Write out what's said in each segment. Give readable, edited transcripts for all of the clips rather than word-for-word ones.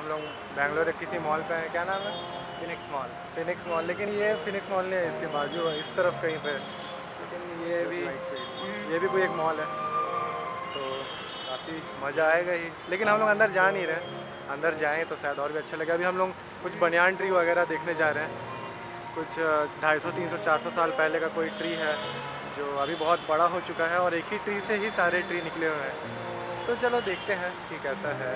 हम लोग बेंगलोर किसी मॉल पे हैं, क्या नाम है? Phoenix mall. फिनिक्स मॉल, लेकिन ये फिनिक्स मॉल नहीं है, इसके बाजू है इस तरफ कहीं पे, लेकिन ये भी कोई एक मॉल है, तो काफ़ी मज़ा आएगा ही। लेकिन हम लोग अंदर जा नहीं रहे, अंदर जाएँ तो शायद और भी अच्छा लगे। अभी हम लोग कुछ बनियान ट्री वगैरह देखने जा रहे हैं, कुछ 250, 300, 400 साल पहले का कोई ट्री है जो अभी बहुत बड़ा हो चुका है, और एक ही ट्री से ही सारे ट्री निकले हुए हैं। तो चलो देखते हैं कि कैसा है।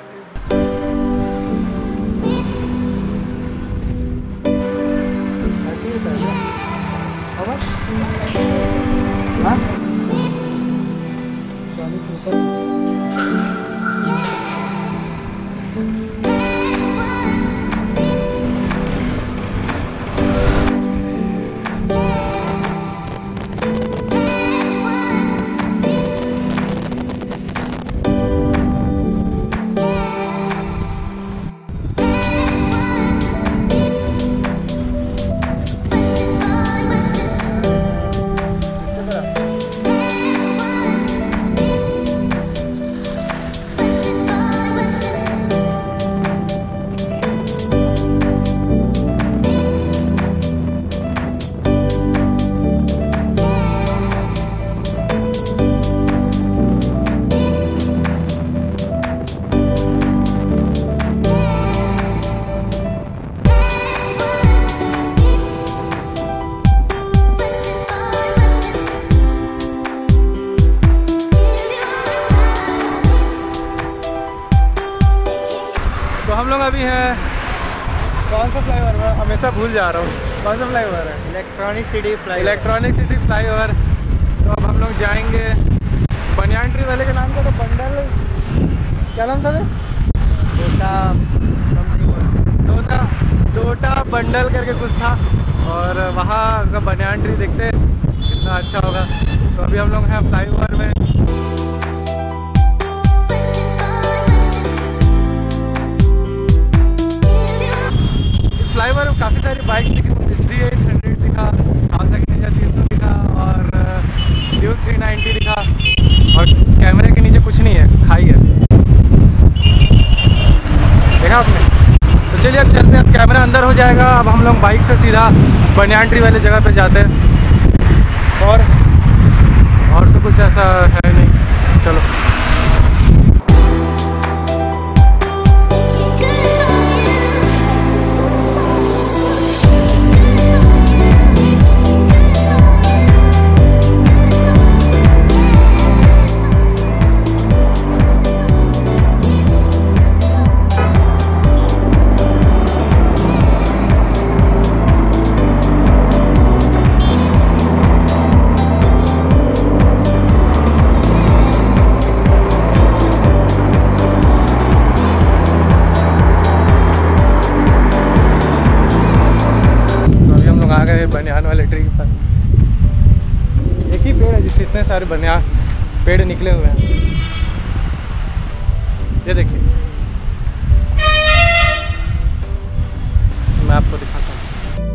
हम लोग अभी हैं, कौन सा फ्लाईओवर है? हमेशा भूल जा रहा हूँ, कौन सा फ्लाईओवर है? Electronic city flyover. तो अब हम लोग जाएंगे बनियान ट्री वाले के नाम का, तो बंडल, क्या नाम था? डोडा बंडल करके कुछ था, और वहाँ का बनियान ट्री देखते कितना अच्छा होगा। तो अभी हम लोग हैं फ्लाईओवर में। फ्लाईओवर में काफ़ी सारी बाइक्स दिखी, Z800 दिखा, Kawasaki Ninja 300 दिखा, और Duke 390 दिखा, और कैमरे के नीचे कुछ नहीं है, खाई है, देखा आपने? तो चलिए अब चलते हैं, अब कैमरा अंदर हो जाएगा। अब हम लोग बाइक से सीधा बनियान ट्री वाले जगह पे जाते हैं, और तो कुछ ऐसा है नहीं। चलो बनियान वाले ट्री पर एक ही पेड़ है जिससे इतने सारे बनियान पेड़ निकले हुए हैं। ये देखिए, मैं आपको दिखाता हूँ।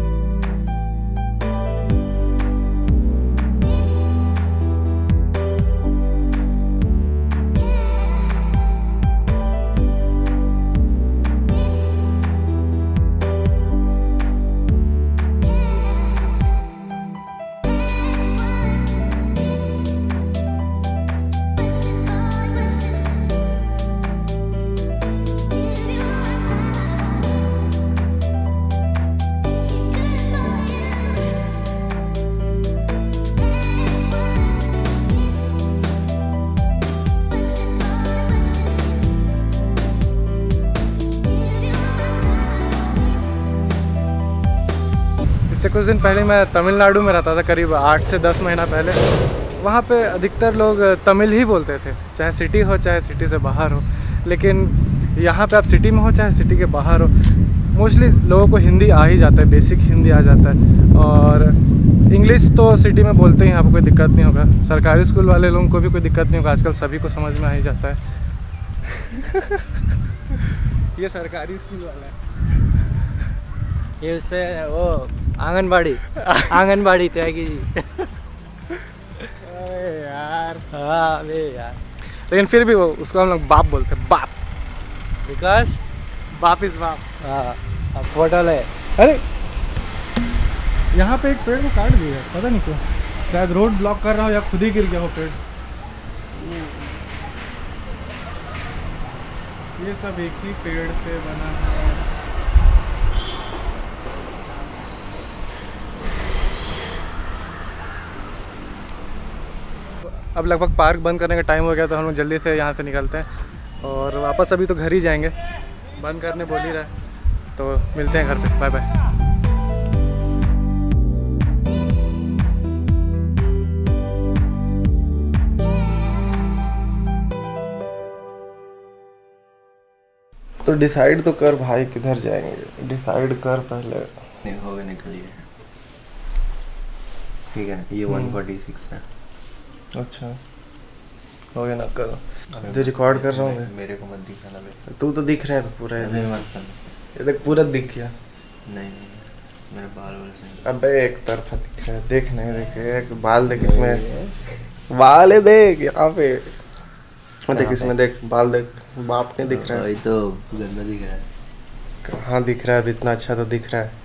इससे कुछ दिन पहले मैं तमिलनाडु में रहता था, करीब 8 से 10 महीना पहले। वहाँ पे अधिकतर लोग तमिल ही बोलते थे, चाहे सिटी हो चाहे सिटी से बाहर हो। लेकिन यहाँ पे आप सिटी में हो चाहे सिटी के बाहर हो, मोस्टली लोगों को हिंदी आ ही जाता है, बेसिक हिंदी आ जाता है। और इंग्लिश तो सिटी में बोलते ही, आपको कोई दिक्कत नहीं होगा। सरकारी स्कूल वाले लोगों को भी कोई दिक्कत नहीं होगा, आजकल सभी को समझ में आ ही जाता है। ये सरकारी स्कूल वाला है, ये उससे वो आंगनबाड़ी त्यागी जी। अरे यार, हाँ अबे यार, लेकिन फिर भी वो उसको हम लोग बाप बोलते हैं, बाप। बिकॉज वापिस वाप। हाँ अब फोटो ले। अरे यहाँ पे एक पेड़ को काट दिया, पता नहीं क्यों, शायद रोड ब्लॉक कर रहा हो या खुद ही गिर गया हो पेड़। ये सब एक ही पेड़ से बना है। अब लगभग पार्क बंद करने का टाइम हो गया, तो हम लोग जल्दी से यहाँ से निकलते हैं और वापस अभी तो घर ही जाएंगे, बंद करने बोल ही रहा है। तो मिलते हैं घर पे, बाय बाय। तो डिसाइड तो कर भाई, किधर जाएंगे, डिसाइड कर पहले। नहीं होगा, निकलिए। ठीक है, ये 146 है। अच्छा हो गया ना, कर तो रिकॉर्ड कर रहा हूँ मैं। मेरे को मत दिखाना बेटा। तू तो दिख रहा है पूरा, ये देख पूरा दिख गया। नहीं मेरे बाल वाल से। अबे एक तरफा दिख रहा है, देख नहीं देख, एक बाल देख, इसमें बाल है, देख यहाँ पे देख, इसमें देख बाल देख, बाप नहीं दिख रहा है। वही तो गंदा दिख रहा है। कहाँ दिख रहा है, अभी इतना अच्छा तो दिख रहा है।